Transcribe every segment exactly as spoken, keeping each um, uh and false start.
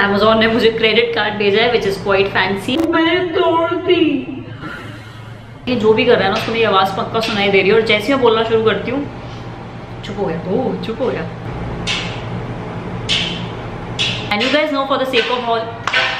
Amazon ने मुझे credit card भेजा है विच इज क्वाइट फैंसी। मैं तोड़ दी। ये जो भी कर रहा है ना उसको मेरी आवाज पक्का सुनाई दे रही है और जैसे मैं बोलना शुरू करती हूँ चुप हो गया। ओह चुप हो गया। And you guys know for the sake of all,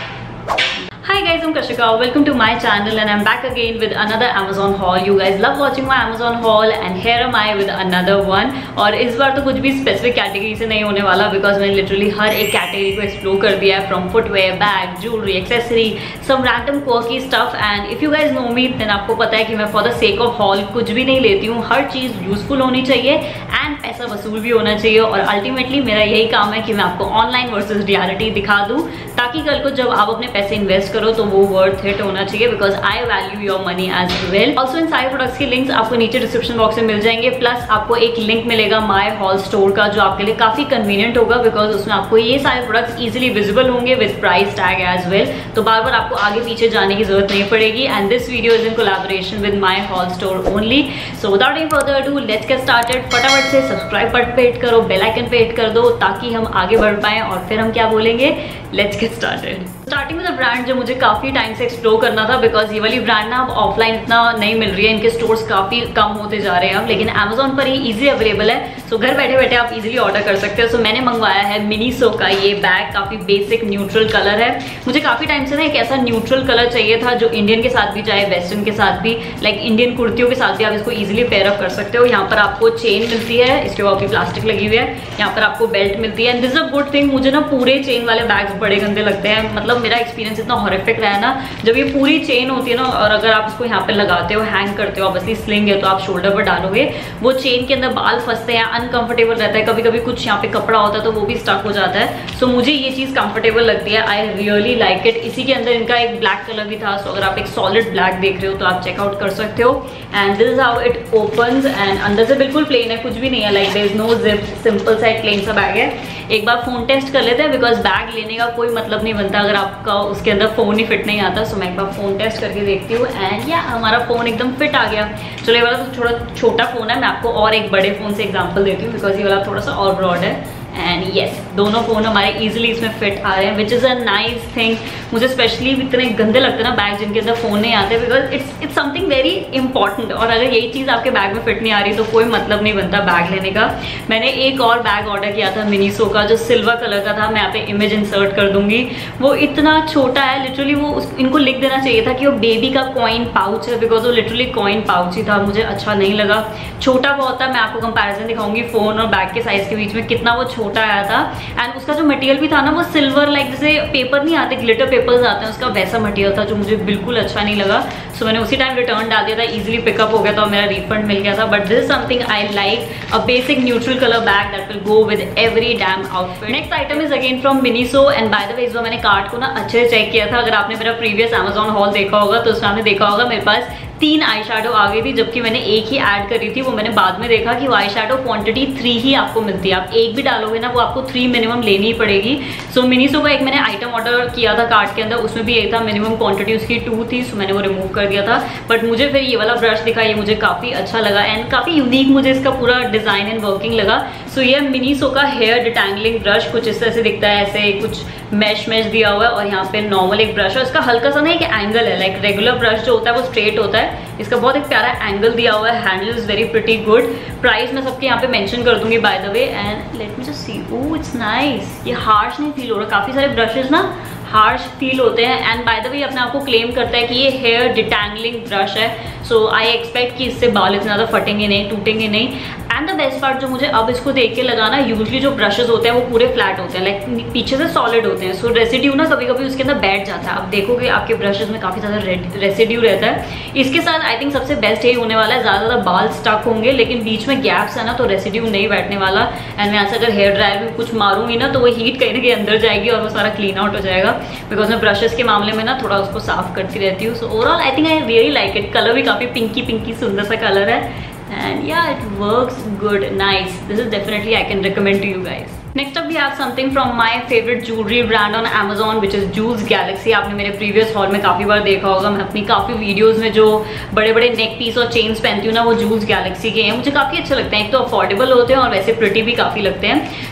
hi guys, I'm Kashika, welcome to my channel and I'm back again with another Amazon haul. You guys love watching my Amazon haul and here am I with another one. और इस बार तो कुछ भी specific category से नहीं होने वाला because मैंने लिटरली हर एक कैटेगरी को एक्सप्लोर कर दिया है, from footwear, bag, jewellery, accessory, some random quirky stuff. And if you guys know me then आपको पता है कि मैं for the sake of haul कुछ भी नहीं लेती हूँ। हर चीज़ यूजफुल होनी चाहिए एंड पैसा वसूल भी होना चाहिए और अल्टीमेटली मेरा यही काम है कि मैं आपको ऑनलाइन वर्सेज रियलिटी दिखा दूँ ताकि कल को जब आप अपने पैसे इन्वेस्ट करो तो वो वर्थ इट होना चाहिए because I value your money as well. Also इन सारे प्रोडक्ट्स के लिंक्स आपको नीचे डिस्क्रिप्शन बॉक्स में मिल जाएंगे, प्लस आपको एक लिंक मिलेगा माय हॉल स्टोर का जो आपके लिए काफी कन्वीनियंट होगा बिकॉज उसमें आपको ये सारे प्रोडक्ट्स इजीली विजिबल होंगे with price tag as well. तो बार बार आपको आगे पीछे जाने की जरूरत नहीं पड़ेगी and this video is in collaboration with my haul store only. So without any further ado let's get started. फटाफट से सब्सक्राइब बटन पे हिट करो, बेल आइकन पे हिट कर दो ताकि हम आगे बढ़ पाए और फिर हम क्या बोलेंगे, let's get started. Starting with the brand जो मुझे काफी टाइम से एक्सप्लोर करना था बिकॉज ये वाली ब्रांड ना अब ऑफलाइन इतना नहीं मिल रही है, इनके स्टोर्स काफी कम होते जा रहे हैं अब, लेकिन अमेजोन पर ही इजीली अवेलेबल है। सो घर बैठे बैठे आप इजीली ऑर्डर कर सकते हो। सो मैंने मंगवाया है मिनीसो का ये बैग, काफी बेसिक न्यूट्रल कलर है। मुझे काफी टाइम से ना एक ऐसा न्यूट्रल कलर चाहिए था जो इंडियन के साथ भी जाए, वेस्टर्न के साथ भी, लाइक इंडियन कुर्तियों के साथ भी आप इसको इजीली पेयर अप कर सकते हो। यहाँ पर आपको चेन मिलती है, इसके ऊपर प्लास्टिक लगी हुई है, यहाँ पर आपको बेल्ट मिलती है and this is a good thing. मुझे ना पूरे चेन वाले बैग्स बड़े गंदे लगते हैं, मतलब मेरा एक्सपीरियंस इतना हॉरिफिक रहा है ना जब ये पूरी चेन होती है ना और अगर आप इसको यहाँ पे लगाते हो, हैंग करते हो, ऑब्वियसली स्लिंग है तो आप शोल्डर पर डालोगे, वो चेन के अंदर बाल फंसते हैं, अनकंफर्टेबल रहता है, कभी कभी कुछ यहाँ पे कपड़ा होता है तो वो भी स्टक हो जाता है। सो so, मुझे ये चीज कंफर्टेबल लगती है, आई रियली लाइक इट। इसी के अंदर इनका एक ब्लैक कलर भी था, सो so, अगर आप एक सॉलिड ब्लैक देख रहे हो तो आप चेकआउट कर सकते हो। And this is how it opens and अंदर से बिल्कुल प्लेन है, कुछ भी नहीं है, like there is no zip, simple सा एक प्लेन सा बैग है। एक बार फोन टेस्ट कर लेते हैं बिकॉज बैग लेने का कोई मतलब नहीं बनता अगर आपका उसके अंदर फोन ही फिट नहीं आता। सो so, मैं एक बार फोन टेस्ट करके देखती हूँ एंड या हमारा फोन एकदम फिट आ गया। चलो ये वाला तो थोड़ा छोटा फोन है, मैं आपको और एक बड़े फोन से एग्जांपल देती हूँ बिकॉज ये वाला थोड़ा सा और ब्रॉड है एंड येस yes, दोनों फोन हमारे इजीली इसमें फिट आ रहे हैं which is a nice thing. मुझे स्पेशली इतने गंदे लगते हैं ना बैग जिनके अंदर फोन नहीं आते because it's it's something very important और अगर यही चीज़ आपके बैग में फिट नहीं आ रही तो कोई मतलब नहीं बनता बैग लेने का। मैंने एक और बैग ऑर्डर किया था मिनीसो का जो सिल्वर कलर का था, मैं यहाँ पे इमेज इंसर्ट कर दूंगी। वो इतना छोटा है लिटरली, वो उस, इनको लिख देना चाहिए था कि वो बेबी का कॉइन पाउच है बिकॉज वो लिटरली कॉइन पाउच ही था, मुझे अच्छा नहीं लगा। छोटा बहुत था, मैं आपको कंपैरिजन दिखाऊंगी फोन और बैग के साइज के बीच में कितना वो छोटा आया था। एंड उसका जो मटेरियल भी था ना वो सिल्वर, लाइक जैसे पेपर नहीं आते, ग्लिटर पेपर्स आते हैं, उसका वैसा मटेरियल था जो मुझे बिल्कुल अच्छा नहीं लगा। सो so, मैंने उसी टाइम रिटर्न डाल दिया था, इजीली पिकअप हो गया था और मेरा रिफंड मिल गया था। But this is something I like, a basic neutral colour bag that will go with every damn outfit. Next item is again from Miniso and by the way इस बार मैंने कार्ट को ना अच्छे से चेक किया था। अगर आपने मेरा प्रीवियस अमेजॉन हॉल देखा होगा तो उसमें आपने देखा होगा मेरे पास तीन आई शेडो आ गई थी जबकि मैंने एक ही ऐड करी थी। वो मैंने बाद में देखा कि वो आई शेडो क्वांटिटी थ्री ही आपको मिलती है, आप एक भी डालोगे ना वो आपको थ्री मिनिमम लेनी ही पड़ेगी। सो so, मिनीसो का एक मैंने आइटम ऑर्डर किया था कार्ट के अंदर, उसमें भी यही था, मिनिमम क्वांटिटी उसकी टू थी, सो so मैंने वो रिमूव कर दिया था। बट मुझे फिर ये वाला ब्रश दिखा, ये मुझे काफ़ी अच्छा लगा एंड काफ़ी यूनिक मुझे इसका पूरा डिज़ाइन एंड वर्किंग लगा। सो so, ये मिनीसो का हेयर डिटैंगलिंग ब्रश कुछ इस तरह से दिखता है, ऐसे कुछ मैश मैश दिया हुआ है और यहाँ पे नॉर्मल एक ब्रश है, उसका हल्का सा ना एक एंगल है, लाइक रेगुलर ब्रश जो होता है वो स्ट्रेट होता है, इसका बहुत एक प्यारा एंगल दिया हुआ है। Handle is very pretty good. Price मैं सबके यहाँ पे मेंशन कर दूंगी by the way and let me just see. Oh it's nice, ये हार्श नहीं फील हो रहा, काफी सारे ब्रशेस ना हार्श फील होते हैं एंड बाय द वे अपने आप को क्लेम करता है कि ये हेयर डिटैंगलिंग ब्रश है। सो आई एक्सपेक्ट कि इससे बाल इतना ज़्यादा फटेंगे नहीं, टूटेंगे नहीं। एंड द बेस्ट पार्ट जो मुझे अब इसको देख के लगा ना, यूजली जो ब्रशेस होते हैं वो पूरे फ्लैट होते हैं, लाइक पीछे से सॉलिड होते हैं, सो so, रेसिड्यू ना कभी कभी उसके अंदर बैठ जाता है। आप देखोगे आपके ब्रशेस में काफ़ी ज़्यादा रेसिड्यू रहता है। इसके साथ आई थिंक सबसे बेस्ट यही होने वाला है, ज़्यादा ज़्यादा बाल स्टक होंगे लेकिन बीच में गैप्स है ना तो रेसिड्यू नहीं बैठने वाला। एंड मैं ऐसा अगर हेयर ड्रायर भी कुछ मारूंगी ना तो वो हीट कहीं ना कहीं अंदर जाएगी और वो सारा क्लीन आउट हो जाएगा बिकॉज मैं ब्रशेस के मामले में ना थोड़ा उसको साफ करती रहती हूँ। So overall I think I really like it. Colour भी काफ़ी पिंकी पिंकी सुंदर सा कलर है and yeah it works good, nice. This is definitely I can recommend to you guys. Next up we have something from my favorite jewelry brand on Amazon which is Jewels Galaxy। आपने मेरे previous haul में काफ़ी बार देखा होगा, मैं अपनी काफ़ी videos में जो बड़े बड़े neck piece और chains पहनती हूँ ना वो Jewels Galaxy के हैं। मुझे काफ़ी अच्छे लगते हैं, एक तो affordable होते हैं और वैसे pretty भी काफ़ी लगते हैं।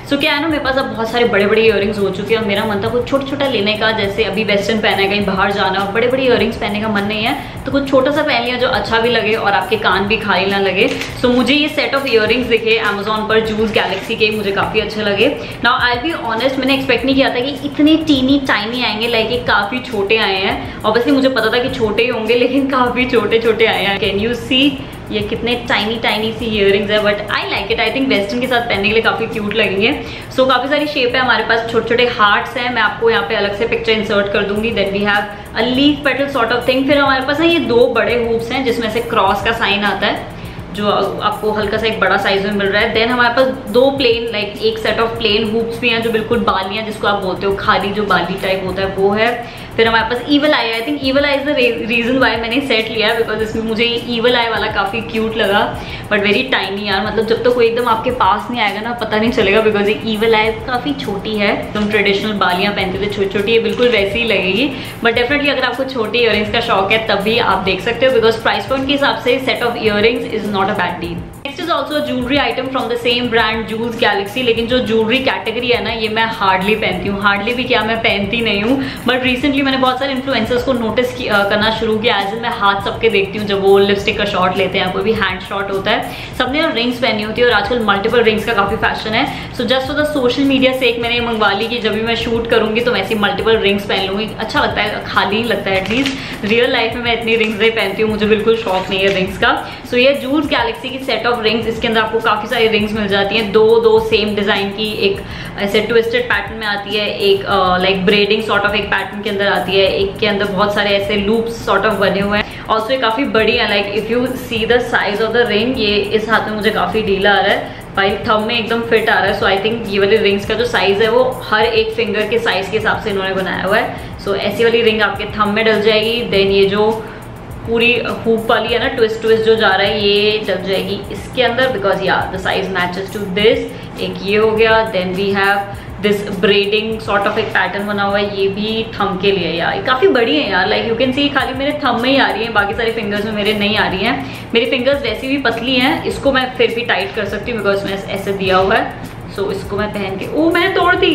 सो so, क्या है ना, मेरे पास अब बहुत सारे बड़े बड़े इयररिंग्स हो चुके हैं और मेरा मन था कुछ छोटा छोटा लेने का, जैसे अभी वेस्टर्न पहना है, कहीं बाहर जाना और बड़े बड़े इयररिंग्स पहनने का मन नहीं है, तो कुछ छोटा सा पहन लिया जो अच्छा भी लगे और आपके कान भी खाली ना लगे। सो so, मुझे ये सेट ऑफ इयररिंग्स दिखे अमेजोन पर, जूस गैलेक्सी के, मुझे काफी अच्छे लगे। नाउ आई बी ऑनेस्ट, मैंने एक्सपेक्ट नहीं किया था कि इतने टीनी टाइनी आएंगे, लाइक ये काफी छोटे आए हैं। ऑब्वियसली मुझे पता था कि छोटे ही होंगे, लेकिन काफी छोटे छोटे आए हैं। कैन यू सी ये कितने टाइनी टाइनी सी इयररिंग्स है, but I like it. I think western के साथ पहनने के लिए काफी क्यूट लगेंगे। सो so, काफी सारी शेप है हमारे पास, छोटे छोटे हार्ट्स हैं, मैं आपको यहाँ पे अलग से पिक्चर इंसर्ट कर दूंगी। Then we have a leaf petal sort of thing. फिर हमारे पास ना ये दो बड़े हुप्स हैं जिसमें से क्रॉस का साइन आता है, जो आपको हल्का सा एक बड़ा साइज में मिल रहा है। देन हमारे पास दो प्लेन, लाइक एक सेट ऑफ प्लेन हुप्स भी हैं जो बिल्कुल बालियां, जिसको आप बोलते हो खाली जो बाली टाइप होता है, वो है। फिर हमारे पास evil eye, I think evil eye is the reason why मैंने सेट लिया है, बिकॉज इसमें मुझे ईवल आई वाला काफी क्यूट लगा, बट वेरी टाइनी यार। मतलब जब तक तो कोई एकदम आपके पास नहीं आएगा ना, पता नहीं चलेगा, बिकॉज ये ईवल आई काफी छोटी है। तुम ट्रेडिशनल बालियां पहनते थे छोटी छोटी, ये बिल्कुल वैसी ही लगेगी। बट डेफिनेटली अगर आपको छोटे इयररिंग्स का शौक है तब भी आप देख सकते हो, बिकॉज प्राइस पॉइंट के हिसाब से set of earrings is not a bad deal. Next is also jewellery item from the same brand Juice Galaxy, लेकिन जो ज्वेलरी कैटेगरी है ना, ये मैं हार्डली पहनती हूँ। हार्डली भी क्या, मैं पहनती नहीं हूँ, बट रिसेंटली मैंने बहुत सारे इन्फ्लुएंसर्स को नोटिस करना शुरू किया। एज इन मैं हाथ सबके देखती हूँ जब वो लिपस्टिक का शॉट लेते हैं, कोई भी हैंड शॉट होता है, सबने रिंग्स पहनी होती है और आजकल मल्टीपल रिंग्स का काफी फैशन है। So just for the social media से एक मैंने ये मंगवा ली कि जब भी मैं शूट करूंगी तो वैसे मल्टीपल रिंग्स पहन लूंगी, अच्छा लगता है, खाली ही लगता है। एटलीस्ट रियल लाइफ में मैं इतनी रिंग्स नहीं पहनती हूँ, मुझे बिल्कुल शौक नहीं है रिंग्स का। सो so, ये जूस गैलेक्सी की सेट ऑफ रिंग्स, इसके अंदर आपको काफी सारी रिंग्स मिल जाती हैं, दो दो सेम डिजाइन की, एक ऐसे ट्विस्टेड पैटर्न में आती है, एक लाइक ब्रेडिंग सॉर्ट ऑफ एक पैटर्न के अंदर आती है, एक के अंदर बहुत सारे ऐसे लूप्स सॉर्ट ऑफ बने हुए हैं। ऑल्सो ये काफी बड़ी है, like if you see the size of the ring, ये इस हाथ में मुझे काफी ढीला आ रहा है, भाई थंब में एकदम फिट आ रहा है। सो आई थिंक ये वाली रिंग्स का जो साइज है वो हर एक फिंगर के साइज के हिसाब से इन्होंने बनाया हुआ है। सो so, ऐसी वाली रिंग आपके थंब में डल जाएगी। देन ये जो पूरी हुप वाली है ना, ट्विस्ट ट्विस्ट जो जा रहा है, ये डल जाएगी इसके अंदर, because yeah the size matches to this. एक ये हो गया। Then we have this braiding sort of एक पैटर्न बना हुआ है, ये भी थंब के लिए यार, ये काफी बड़ी है यार, लाइक यू कैन सी खाली मेरे थंब में ही आ रही है, बाकी सारे फिंगर्स में मेरे नहीं आ रही हैं। मेरी फिंगर्स वैसी भी पतली हैं, इसको मैं फिर भी टाइट कर सकती हूँ बिकॉज मैं ऐसे दिया हुआ है। सो so, इसको मैं पहन के, ओ मैं तोड़ दी,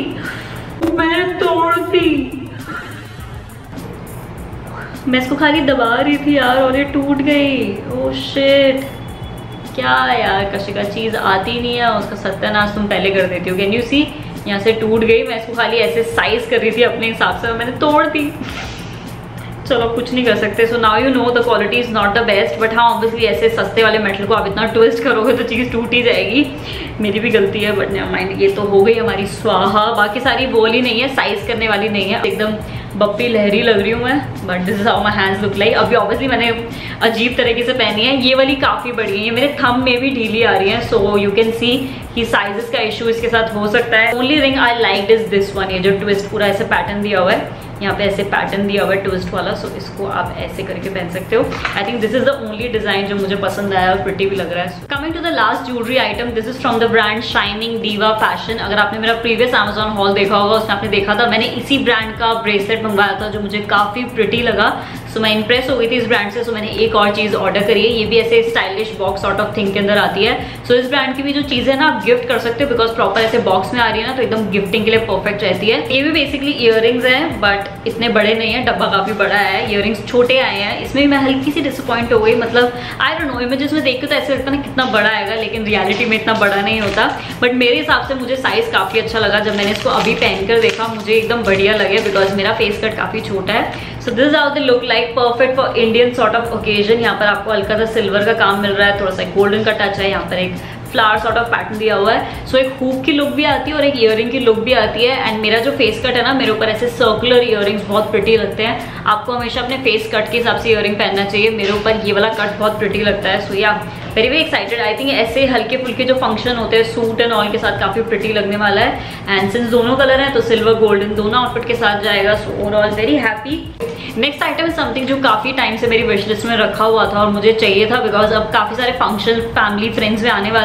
मैं तोड़ दी, मैं इसको खाली दबा रही थी यार और ये टूट गई। ओह शिट, क्या यार कशिका, चीज आती नहीं है उसका सत्यानाश तुम पहले कर देती हो। कैन यू सी, यहाँ से टूट गई, मैं इसको खाली ऐसे साइज कर रही थी अपने हिसाब से, मैंने तोड़ दी। चलो कुछ नहीं कर सकते। So now you know the quality is not the best, but हाँ ऑब्वियसली ऐसे सस्ते वाले मेटल को आप इतना ट्विस्ट करोगे तो चीज़ टूट ही जाएगी। मेरी भी गलती है, बट नेवर माइंड, ये तो हो गई हमारी स्वाहा। बाकी सारी बोल ही नहीं है, साइज करने वाली नहीं है, एकदम बप्पी लहरी लग रही हूँ मैं, but this is how my hands look like. अभी ऑब्वियसली मैंने अजीब तरीके से पहनी है, ये वाली काफ़ी बड़ी है, ये मेरे थंब में भी ढीली आ रही है। सो यू कैन सी कि साइजेस का इशू इसके साथ हो सकता है। Only ring I like is this one, ये जो ट्विस्ट पूरा ऐसे पैटर्न दिया हुआ है, यहाँ पे ऐसे पैटर्न दिया हुआ है ट्विस्ट वाला। सो so, इसको आप ऐसे करके पहन सकते हो। I think this is the only design जो मुझे पसंद आया और प्रिटी भी लग रहा है। Coming to the last jewellery item, this is from the brand Shining Diva Fashion. अगर आपने मेरा प्रीवियस अमेजॉन हॉल देखा होगा, उसमें आपने देखा था मैंने इसी ब्रांड का ब्रेसलेट मंगवाया था जो मुझे काफी प्रिटी लगा। सो so, मैं इंप्रेस हो गई थी इस ब्रांड से। सो so, मैंने एक और चीज ऑर्डर करी है, ये भी ऐसे stylish box sort of thing के अंदर आती है। सो so, इस ब्रांड की भी जो चीजें ना आप गिफ्ट कर सकते हो, बिकॉज प्रॉपर ऐसे बॉक्स में आ रही है ना, तो एकदम गिफ्टिंग के लिए परफेक्ट रहती है। ये भी बेसिकली इयररिंग्स हैं, बट इतने बड़े नहीं है, डब्बा काफी बड़ा है, इयररिंग्स छोटे आए हैं। इसमें भी मैं हल्की सी डिसअपॉइंट हो गई, मतलब आई डोंट नो, इमेजेस में देख के तो ऐसे लगता है ना कितना बड़ा आएगा, लेकिन रियलिटी में इतना बड़ा नहीं होता। बट मेरे हिसाब से मुझे साइज काफी अच्छा लगा, जब मैंने इसको अभी पहनकर देखा मुझे एकदम बढ़िया लगे, बिकॉज मेरा फेस कट काफी छोटा है। So this is how they look like, perfect for Indian sort of occasion. यहाँ पर आपको हल्का सा सिल्वर का काम मिल रहा है, थोड़ा सा गोल्डन का टच है, यहाँ पर एक फ्लावर सॉर्ट ऑफ पैटर्न दिया हुआ है। सो so, एक हुक की लुक भी आती है और एक इयररिंग की लुक भी आती है। एंड मेरा जो फेस कट है ना, मेरे ऊपर ऐसे सर्कुलर इयररिंग्स बहुत प्रिटी लगते हैं। आपको हमेशा अपने फेस कट के हिसाब से इयररिंग पहनना चाहिए। मेरे ऊपर ये वाला कट बहुत प्रिटी लगता है। So yeah very very excited. I think ऐसे हल्के फुल्के जो फंक्शन होते हैं सूट एंड ऑल के साथ काफी प्रिटी लगने वाला है। एंड सिंस दोनों कलर हैं तो सिल्वर गोल्डन दोनों आउटफिट के साथ जाएगा। So overall very happy. Next item is something जो काफी टाइम से मेरी विश लिस्ट में रखा हुआ था और मुझे चाहिए था, बिकॉज अब काफी सारे फंक्शन फैमिली फ्रेंड्स में आने वाले हैं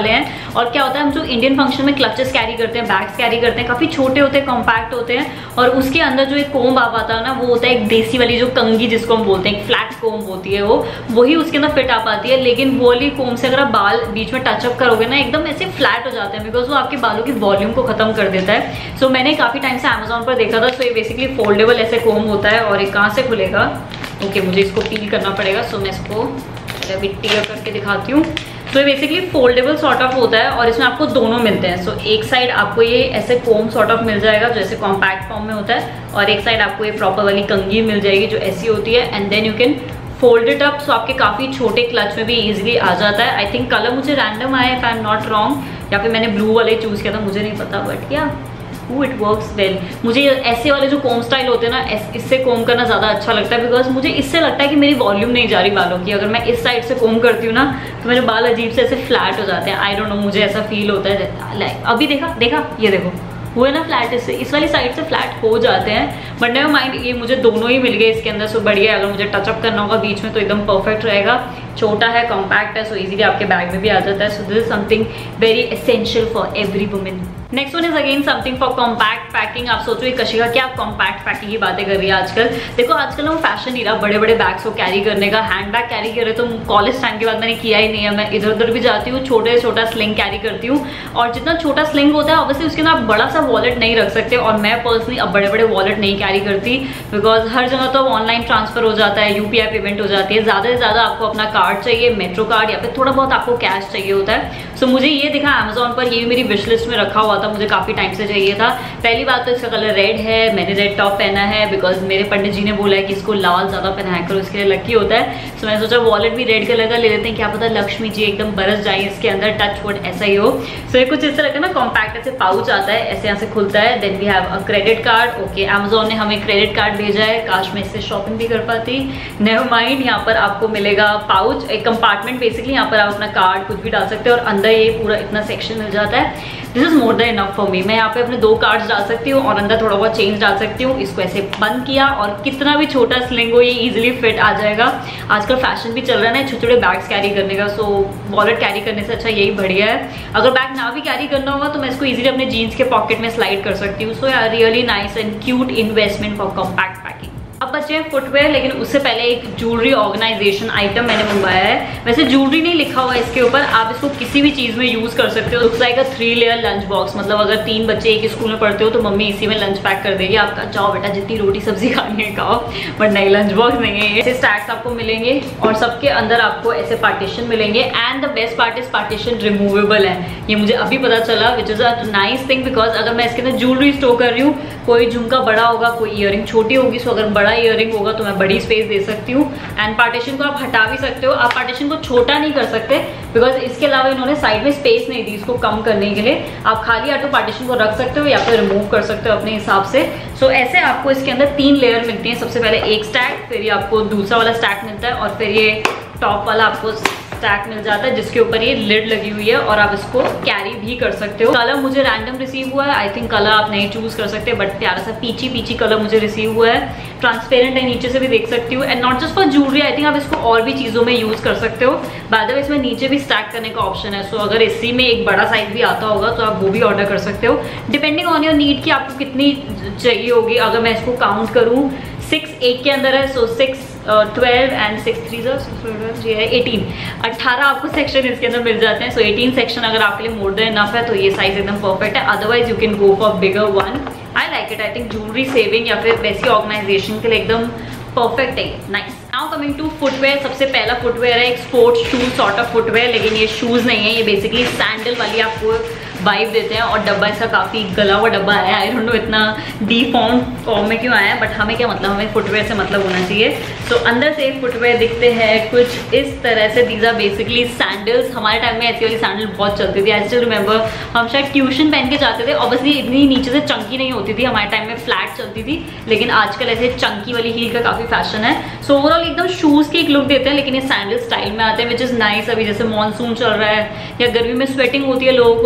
और क्या होता है, हम जो इंडियन फंक्शन में क्लचेस कैरी करते हैं, बैग्स कैरी करते हैं, काफ़ी छोटे होते हैं, कॉम्पैक्ट होते हैं, और उसके अंदर जो एक कोम्ब आ पाता है ना, वो होता है एक देसी वाली जो कंघी जिसको हम बोलते हैं, फ्लैट कोम्ब होती है वो वही उसके अंदर फिट आ पाती है। लेकिन वो वाली कोम्ब से अगर आप बाल बीच में टचअप करोगे ना, एकदम ऐसे फ्लैट हो जाते हैं, बिकॉज वो आपके बालों की वॉल्यूम को खत्म कर देता है। सो so, मैंने काफ़ी टाइम से अमेजोन पर देखा था। सो so, ये बेसिकली फोल्डेबल ऐसे कोम्ब होता है, और ये कहाँ से खुलेगा, ओके okay, मुझे इसको पील करना पड़ेगा। सो so, मैं इसको अभी टीयर करके दिखाती हूँ। तो ये बेसिकली फोल्डेबल सॉर्ट ऑफ होता है, और इसमें आपको दोनों मिलते हैं। सो so, एक साइड आपको ये ऐसे कोम सॉर्ट ऑफ मिल जाएगा जैसे कॉम्पैक्ट फॉर्म में होता है, और एक साइड आपको ये प्रॉपर वाली कंघी मिल जाएगी जो ऐसी होती है, and then you can fold it up. So आपके काफ़ी छोटे क्लच में भी इजीली आ जाता है। आई थिंक कलर मुझे रैंडम आया if I am not wrong, या फिर मैंने ब्लू वाले चूज़ किया था, मुझे नहीं पता, बट या इट वर्क्स वेल। मुझे ऐसे वाले जो कोम स्टाइल होते हैं ना, इससे कोम करना ज़्यादा अच्छा लगता है, बिकॉज मुझे इससे लगता है कि मेरी वॉल्यूम नहीं जा रही बालों की। अगर मैं इस साइड से कोम करती हूँ ना, तो मेरे बाल अजीब से ऐसे फ्लैट हो जाते हैं। आई डोंट नो, मुझे ऐसा फील होता है। लाइक अभी देखा देखा ये देखो वो है ना फ्लैट, इससे इस वाली साइड से फ्लैट हो जाते हैं, बट नेवर माइंड, ये मुझे दोनों ही मिल गए इसके अंदर। सो बढ़िया, अगर मुझे टचअप करना होगा बीच में तो एकदम परफेक्ट रहेगा। छोटा है, कॉम्पैक्ट है, सो इजीली आपके बैग में भी आ जाता है। So this is something very essential for every women. Next one is again something for compact packing. आप सोचो कशिका क्या आप कॉम्पैक्ट पैकिंग की बातें कर रही है आजकल। देखो आजकल वो फैशन ही रहा बड़े बड़े बैग्स को कैरी करने का। हैंड बैग कैरी करे तो कॉलेज टाइम के बाद मैंने किया ही नहीं है। मैं इधर उधर भी जाती हूँ, छोटे से छोटा स्लिंग कैरी करती हूँ, और जितना छोटा स्लिंग होता है ऑब्वियसली उसके अंदर आप बड़ा सा वॉलेट नहीं रख सकते। और मैं पर्सनली अब बड़े बड़े वॉलेट नहीं कैरी करती, बिकॉज हर जगह तो ऑनलाइन ट्रांसफर हो जाता है, यूपीआई पेमेंट हो जाती है। ज़्यादा से ज़्यादा आपको अपना कार्ड चाहिए, मेट्रो कार्ड, या फिर थोड़ा बहुत आपको कैश चाहिए होता है। सो so, मुझे ये दिखा अमेजोन पर, ये भी मेरी विश लिस्ट में रखा हुआ था, मुझे काफ़ी टाइम से चाहिए था। पहली बात तो इसका कलर रेड है, मैंने रेड टॉप पहना है बिकॉज मेरे पंडित जी ने बोला है कि इसको लाल ज़्यादा पहनाया करो, इसके लिए लकी होता है। सो so, मैंने सोचा वॉलेट भी रेड कलर का ले लेते हैं, क्या पता लक्ष्मी जी एकदम बरस जाए इसके अंदर, टच वुड ऐसा ही हो। सो so, ये कुछ इस तरह का ना कॉम्पैक्ट ऐसे पाउच आता है, ऐसे यहाँ से खुलता है। Then we have a credit card. Okay, Amazon ने हमें क्रेडिट कार्ड भेजा है, काश मैं इससे शॉपिंग भी कर पाती, नेवर माइंड। यहाँ पर आपको मिलेगा पाउच, एक कंपार्टमेंट बेसिकली, यहाँ पर आप अपना कार्ड कुछ भी डाल सकते हो, और अंदर ये पूरा इतना सेक्शन मिल जाता है। This is more than enough for me. मैं यहाँ पे अपने दो कार्ड्स डाल सकती हूँ और अंदर थोड़ा बहुत चेंज डाल सकती हूँ। इसको ऐसे बंद किया, और कितना भी छोटा स्लिंग हो ये इजीली फिट आ जाएगा। आजकल फैशन भी चल रहा है ना छोटे छोटे बैग्स कैरी करने का, सो वॉलेट कैरी करने से अच्छा यही बढ़िया है। अगर बैग ना भी कैरी करना होगा तो मैं इसको इजीली अपने जीन्स के पॉकेट में स्लाइड कर सकती हूँ। सो यार really nice and cute investment for compact packing. अब बचे हैं फुटवेयर, लेकिन उससे पहले एक ज्वेलरी ऑर्गेनाइजेशन आइटम मैंने मंगवाया है। वैसे ज्वेलरी नहीं लिखा हुआ है इसके ऊपर, आप इसको किसी भी चीज़ में यूज़ कर सकते हो। Looks like a three layer lunch box, मतलब अगर तीन बच्चे एक स्कूल में पढ़ते हो तो मम्मी इसी में लंच पैक कर देगी, आपका जाओ बेटा जितनी रोटी सब्जी खानी है खाओ, बट नहीं लंच बॉक्स नहीं है। ऐसे स्टैक्स आपको मिलेंगे, और सबके अंदर आपको ऐसे पार्टीशन मिलेंगे। And the best part is partition removable है, ये मुझे अभी पता चला, which is a nice thing. Because अगर मैं इसके अंदर ज्वेलरी स्टोर कर रही हूँ, कोई झुमका बड़ा होगा, कोई ईयरिंग छोटी होगी, सो अगर बड़ा ईयरिंग होगा तो मैं बड़ी स्पेस दे सकती हूँ। एंड पार्टीशन को आप हटा भी सकते हो, आप पार्टीशन को छोटा नहीं कर सकते बिकॉज इसके अलावा इन्होंने साइड में स्पेस नहीं दी इसको कम करने के लिए। आप खाली ऑटो पार्टीशन को रख सकते हो या फिर रिमूव कर सकते हो अपने हिसाब से। सो so, ऐसे आपको इसके अंदर तीन लेयर मिलती हैं। सबसे पहले एक स्टैक, फिर ये आपको दूसरा वाला स्टैक मिलता है, और फिर ये टॉप वाला आपको स्टैक मिल जाता है जिसके ऊपर ये लिड लगी हुई है, और आप इसको कैरी भी कर सकते हो। कलर मुझे रैंडम रिसीव हुआ है, आई थिंक कलर आप नहीं चूज कर सकते, बट प्यारा सा पीची पीची कलर मुझे रिसीव हुआ है। ट्रांसपेरेंट है, नीचे से भी देख सकती हूँ। And not just for jewellery, I think आप इसको और भी चीज़ों में यूज कर सकते हो। बाय द वे इसमें नीचे भी स्टैक करने का ऑप्शन है, सो so, अगर इसी में एक बड़ा साइज भी आता होगा तो आप वो भी ऑर्डर कर सकते हो, डिपेंडिंग ऑन योर नीड कि आपको कितनी चाहिए होगी। अगर मैं इसको काउंट करूँ, सिक्स एक के अंदर है, so six twelve and six three जो है एटीन, अट्ठारह आपको सेक्शन इसके अंदर मिल जाते हैं। सो एटीन सेक्शन अगर आपके लिए मोर देन इनफ है तो ये साइज एकदम परफेक्ट है। Otherwise you can go for bigger one. I like it. I think jewellery saving या फिर वैसी ऑर्गेनाइजेशन के लिए एकदम परफेक्ट है, nice. Now coming to footwear, सबसे पहला फुटवेयर है एक sports shoes sort of footwear, लेकिन ये शूज नहीं है, ये बेसिकली सैंडल वाली आपको वाइब देते हैं। और डब्बा इसका काफ़ी गला हुआ डब्बा आया है, आई डोंट नो इतना डीफॉर्म फॉर्म में क्यों आया है, बट हमें क्या मतलब, हमें फुटवेयर से मतलब होना चाहिए। सो so, अंदर से फुटवेयर दिखते हैं कुछ इस तरह से। These are basically sandals. हमारे टाइम में ऐसी वाली सैंडल बहुत चलती थी, आई स्टिल रिमेंबर। हम शायद ट्यूशन पहन के जाते थे, ऑब्वियसली इतनी नीचे से चंकी नहीं होती थी, हमारे टाइम में फ्लैट चलती थी, लेकिन आजकल ऐसे चंकी वाली हील का काफ़ी फैशन है। सो so, ओवरऑल एकदम शूज़ की एक लुक देते हैं, लेकिन ये सैंडल स्टाइल में आते हैं, विच इज़ नाइस। अभी जैसे मानसून चल रहा है या गर्मी में स्वेटिंग होती है लोगों को, शूज़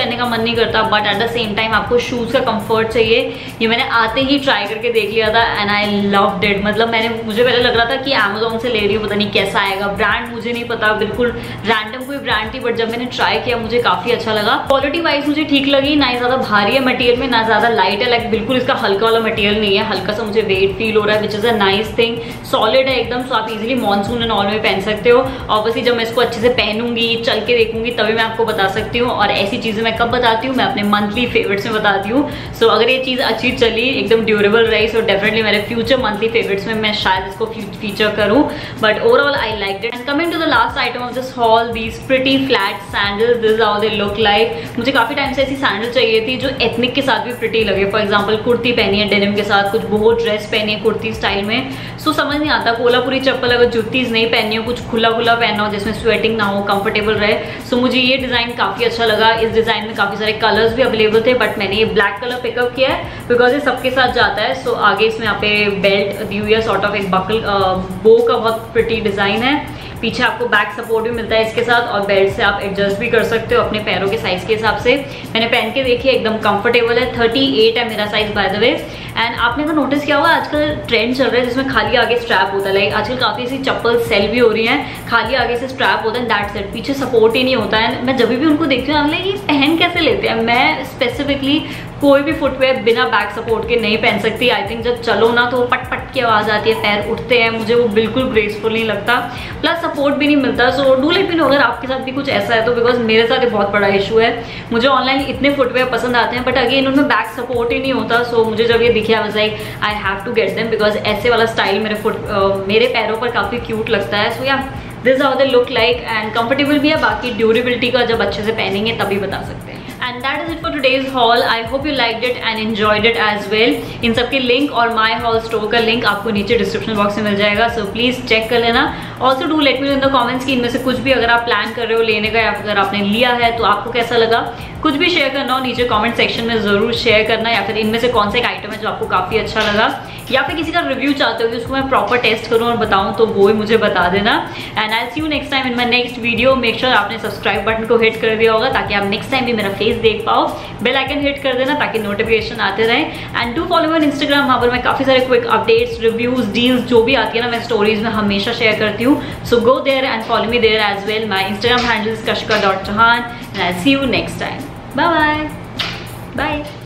पहनने का मन नहीं करता, but at the same time आपको शूज़ का कंफर्ट चाहिए। ये मैंने आते ही ट्राई करके देख लिया था एंड आई लव्ड इट। मतलब मैंने मुझे पहले लग रहा था कि अमेजोन से ले रही हूँ, पता नहीं कैसा आएगा, ब्रांड मुझे नहीं पता, बिल्कुल रैंडम कोई ब्रांड थी, बट जब मैंने ट्राई किया मुझे काफ़ी अच्छा लगा। क्वालिटी वाइज मुझे ठीक लगी, ना ही ज़्यादा भारी है मटेरियल में, ना ज़्यादा लाइट है, लाइक बिल्कुल इसका हल्का वाला मटेरियल नहीं है, हल्का सा मुझे वेट फील हो रहा है, which is a nice thing. Solid है एकदम, सो आप इजीली मॉनसून एंड ऑल में पहन सकते हो। ऑब्वियसली जब मैं इसको अच्छे से पहनूंगी, चल के देखूंगी, तभी मैं आपको बता सकती हूँ। और ऐसी चीज़ें मैं कब बताती हूँ, मैं अपने मंथली फेवरेट्स में बताती हूँ। सो so, अगर ये चीज़ अच्छी चली, एकदम ड्यूरेबल रही, सो डेफिनेटली मेरे फ्यूचर मंथली फेवरेट्स में मैं शायद इसको फीचर करूँ, but overall I like it. And coming to the last item of this haul, these pretty flat sandals, this how they look like. मुझे काफ़ी टाइम से ऐसी सैंडल चाहिए थी जो एथनिक के साथ भी प्रिटी लगे। फॉर एग्जाम्पल कुर्ती पहनी है डेनिम के साथ, कुछ बहुत ड्रेस पहनी है कुर्ती स्टाइल में, सो so, समझ नहीं आता कोल्हापुरी चप्पल अगर जूतीज नहीं पहनी हो, कुछ खुला खुला पहनना हो जिसमें स्वेटिंग ना हो, कंफर्टेबल रहे। सो so, मुझे ये डिज़ाइन काफ़ी अच्छा लगा। इस डिज़ाइन में काफ़ी सारे कलर्स भी अवेलेबल थे, बट मैंने ये ब्लैक कलर पिकअप किया है बिकॉज ये सबके साथ जाता है। सो so, आगे इसमें यहाँ पे बेल्ट दी हुई है, सॉर्ट ऑफ एक बकल बो का बहुत प्रिटी डिज़ाइन है। पीछे आपको बैक सपोर्ट भी मिलता है इसके साथ, और बेल्ट से आप एडजस्ट भी कर सकते हो अपने पैरों के साइज के हिसाब से। मैंने पहन के देखी, एकदम कंफर्टेबल है। थर्टी एट है मेरा size by the way. And आपने तो नोटिस किया होगा आजकल ट्रेंड चल रहा है जिसमें खाली आगे स्ट्रैप होता है। लाइक आजकल काफ़ी ऐसी चप्पल सेल भी हो रही हैं, खाली आगे से स्ट्रैप होता है, दैट्स इट, पीछे सपोर्ट ही नहीं होता है। मैं जब भी उनको देखती हूँ लाइक ये पहन कैसे लेते हैं। मैं स्पेसिफिकली कोई भी फुटवेयर बिना बैक सपोर्ट के नहीं पहन सकती। आई थिंक जब चलो ना तो पट पट की आवाज़ आती है, पैर उठते हैं, मुझे वो बिल्कुल ग्रेसफुल नहीं लगता, प्लस सपोर्ट भी नहीं मिलता। So do let me know अगर आपके साथ भी कुछ ऐसा है तो, बिकॉज मेरे साथ एक बहुत बड़ा इशू है। मुझे ऑनलाइन इतने फुटवेयर पसंद आते हैं, बट अगेन उनमें बैक सपोर्ट ही नहीं होता। सो so, मुझे जब ये दिखे I was like I have to get them, because ऐसे वाला स्टाइल मेरे फुट uh, मेरे पैरों पर काफ़ी क्यूट लगता है। So yeah this how they look like, and comfortable भी है। बाकी ड्यूरेबिलिटी का जब अच्छे से पहनेंगे तभी बता सकते हैं। And that is it for today's haul. I hope you liked it and enjoyed it as well. इन सब के लिंक और my haul store का लिंक आपको नीचे डिस्क्रिप्शन बॉक्स में मिल जाएगा, so please चेक कर लेना। Also do let me know in the comments कि इनमें से कुछ भी अगर आप प्लान कर रहे हो लेने का, या अगर आपने लिया है तो आपको कैसा लगा। कुछ भी शेयर करना हो नीचे कमेंट सेक्शन में ज़रूर शेयर करना, या फिर इनमें से कौन सा एक आइटम है जो आपको काफ़ी अच्छा लगा, या फिर किसी का रिव्यू चाहते हो कि उसको मैं प्रॉपर टेस्ट करूँ और बताऊँ, तो वो ही मुझे बता देना। And I see you next time in my next video. Make sure आपने सब्सक्राइब बटन को हिट कर दिया होगा ताकि आप नेक्स्ट टाइम भी मेरा फेस देख पाओ। बेल आइकन हिट कर देना ताकि नोटिफिकेशन आते रहे। And do follow me on Instagram, वहाँ पर मैं काफ़ी सारे क्विक अपडेट्स, रिव्यूज, डील्स जो भी आती है ना, मैं स्टोरीज में हमेशा शेयर करती हूँ। So go there and follow me there as well. My Instagram handle is Kashika dot Chauhan, and I see you next time. Bye bye bye.